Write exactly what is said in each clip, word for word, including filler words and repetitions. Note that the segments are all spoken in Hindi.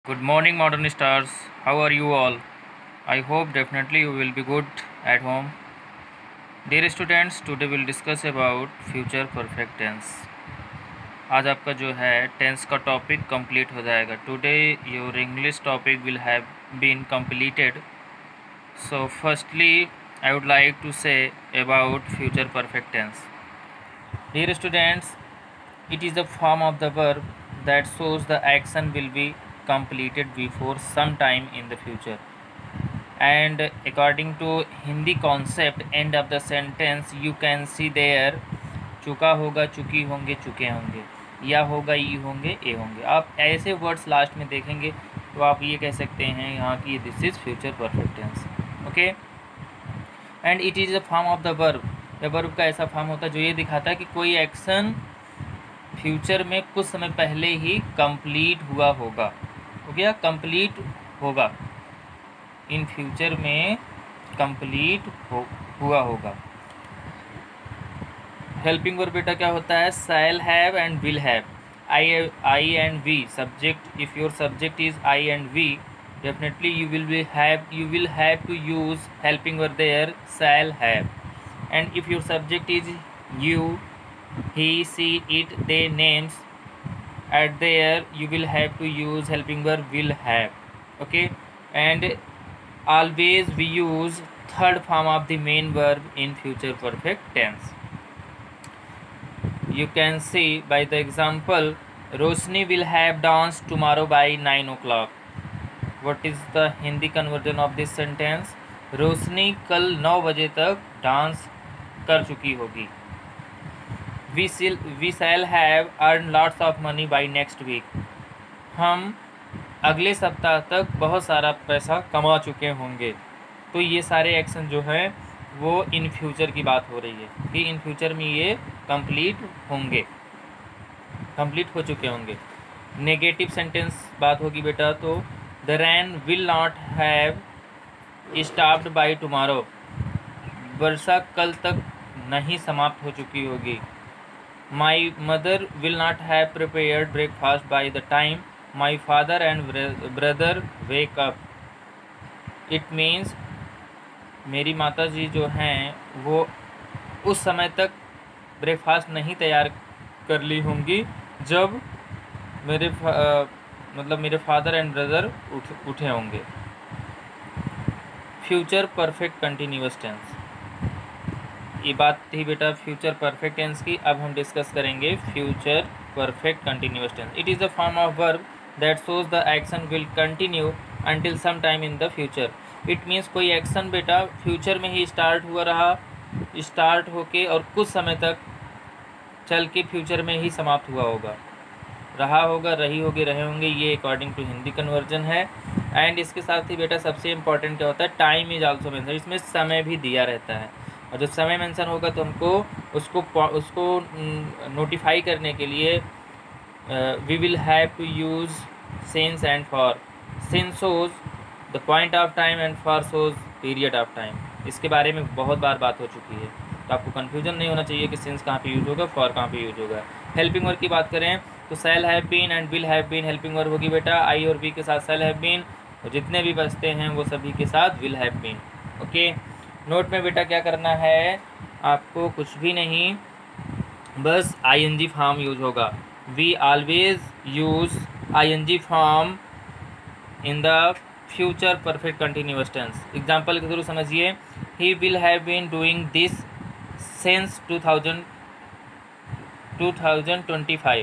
Good morning, modern stars. How are you all? I hope definitely you will be good at home. Dear students, today we'll discuss about future perfect tense. आज आपका जो है टेंस का टॉपिक कंप्लीट हो जाएगा. Today your English topic will have been completed. So firstly, I would like to say about future perfect tense. Dear students, it is the form of the verb that shows the action will be completed before some time in the future, and according to Hindi concept end of the sentence you can see there चुका होगा, चुकी होंगे, चुके होंगे, या होगा, ई होंगे, ए होंगे. आप ऐसे वर्ड्स लास्ट में देखेंगे तो आप ये कह सकते हैं यहाँ की this is future perfect tense. Okay, and it is a form of the verb. या वर्ब का ऐसा फॉर्म होता है जो ये दिखाता है कि कोई एक्शन फ्यूचर में कुछ समय पहले ही कंप्लीट हुआ होगा. हो गया, कंप्लीट होगा, इन फ्यूचर में कंप्लीट हो हुआ होगा. हेल्पिंग वर्ब बेटा क्या होता है? Shall have and will have. I I and we subject. If your subject is I and we, definitely you will be have you will have to use helping verb there, shall have. And if your subject is you, he, she, it, they, names, at there you will have to use helping verb will have. Okay, and always we use third form of the main verb in future perfect tense. You can see by the example, Roshni will have dance tomorrow by nine o'clock. What is the Hindi conversion of this sentence? Roshni कल नौ बजे तक डांस कर चुकी होगी. We shall we shall have earned lots of money by next week. हम अगले सप्ताह तक बहुत सारा पैसा कमा चुके होंगे. तो ये सारे एक्शन जो हैं वो इन फ्यूचर की बात हो रही है कि इन फ्यूचर में ये कंप्लीट होंगे, कंप्लीट हो चुके होंगे. नेगेटिव सेंटेंस बात होगी बेटा, तो The rain will not have stopped by tomorrow. वर्षा कल तक नहीं समाप्त हो चुकी होगी. My mother will not have prepared breakfast by the time my father and brother wake up. It means मेरी माता जी जो हैं वो उस समय तक ब्रेकफास्ट नहीं तैयार कर ली होंगी जब मेरे मतलब मेरे फादर एंड ब्रदर उठ उठे होंगे. फ्यूचर परफेक्ट कंटिन्यूअस टेंस, ये बात थी बेटा फ्यूचर परफेक्ट टेंस की. अब हम डिस्कस करेंगे future perfect continuous tense. It is a form of verb that shows the action will continue until some time in the future. It means कोई एक्शन बेटा फ्यूचर में ही स्टार्ट हुआ रहा, स्टार्ट होके और कुछ समय तक चल के फ्यूचर में ही समाप्त हुआ होगा, रहा होगा, रही होगी, रहे होंगे. ये अकॉर्डिंग टू हिंदी कन्वर्जन है. एंड इसके साथ ही बेटा सबसे इम्पॉर्टेंट क्या होता है? Time is also mention. इसमें समय भी दिया रहता है, और जब समय मेंशन होगा तो हमको उसको उसको नोटिफाई करने के लिए we will have to use since and for. Since shows the point of time and for shows period of time. इसके बारे में बहुत बार बात हो चुकी है, तो आपको कन्फ्यूजन नहीं होना चाहिए कि सिंस कहाँ पे यूज होगा, फॉर कहाँ पे यूज होगा. हेल्पिंग वर्ब की बात करें तो shall have been and will have been helping verb होगी बेटा. आई और वी के साथ शैल हैव बीन, और जितने भी बचते हैं वो सभी के साथ will have been. Okay, note में बेटा क्या करना है आपको? कुछ भी नहीं, बस आईएनजी फॉर्म यूज होगा. We always use ING form in the future perfect continuous tense. Example के थ्रू समझिए. He will have been doing this since two thousand two thousand twenty five.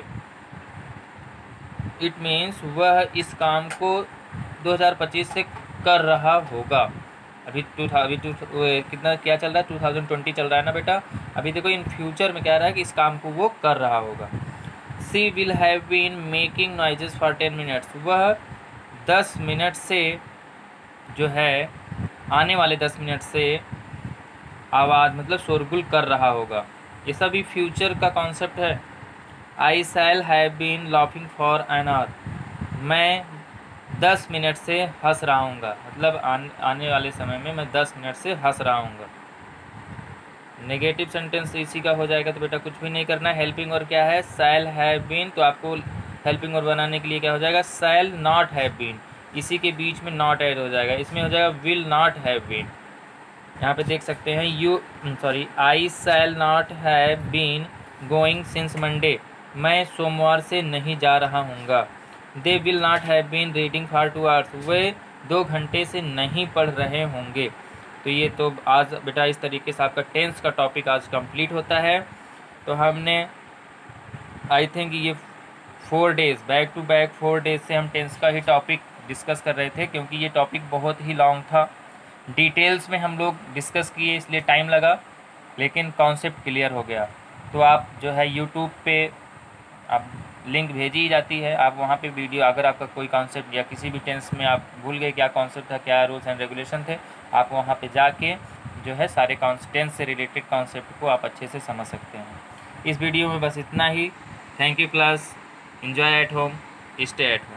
It means वह इस काम को दो हज़ार पच्चीस से कर रहा होगा. अभी टू अभी टू कितना क्या चल रहा है? टू थाउजेंड ट्वेंटी चल रहा है ना बेटा. अभी देखो इन फ्यूचर में क्या रहा है कि इस काम को वो कर रहा होगा. She will have been making noises for ten minutes. वह दस मिनट से जो है आने वाले दस मिनट से आवाज़ मतलब शोरगुल कर रहा होगा. ये सभी फ्यूचर का कॉन्सेप्ट है. I shall have been laughing for an hour. मैं दस मिनट से हंस रहा हूँगा, मतलब आन, आने वाले समय में मैं दस मिनट से हंस रहा हूँगा. नेगेटिव सेंटेंस इसी का हो जाएगा, तो बेटा कुछ भी नहीं करना है. हेल्पिंग और क्या है? Shall have been. तो आपको हेल्पिंग वर्ब बनाने के लिए क्या हो जाएगा, शैल नॉट हैव बीन, इसी के बीच में नॉट ऐड हो जाएगा, इसमें हो जाएगा विल नॉट हैव बीन। यहाँ पे देख सकते हैं you sorry I shall not have been going since Monday, मैं सोमवार से नहीं जा रहा हूँगा। They will not have been reading for two hours, वे दो घंटे से नहीं पढ़ रहे होंगे। तो ये तो आज बेटा इस तरीके से आपका टेंस का टॉपिक आज कंप्लीट होता है। तो हमने आई थिंक ये four days back to back four days से हम टेंस का ही टॉपिक डिस्कस कर रहे थे, क्योंकि ये टॉपिक बहुत ही लॉन्ग था, डिटेल्स में हम लोग डिस्कस किए इसलिए टाइम लगा, लेकिन कॉन्सेप्ट क्लियर हो गया। तो आप जो है यूट्यूब पे आप लिंक भेजी जाती है, आप वहाँ पे वीडियो, अगर आपका कोई कॉन्सेप्ट या किसी भी टेंस में आप भूल गए क्या कॉन्सेप्ट था, क्या रूल्स एंड रेगुलेशन थे, आप वहाँ पे जाके जो है सारे टेंस से रिलेटेड कॉन्सेप्ट को आप अच्छे से समझ सकते हैं। इस वीडियो में बस इतना ही। Thank you class, enjoy at home, stay at home.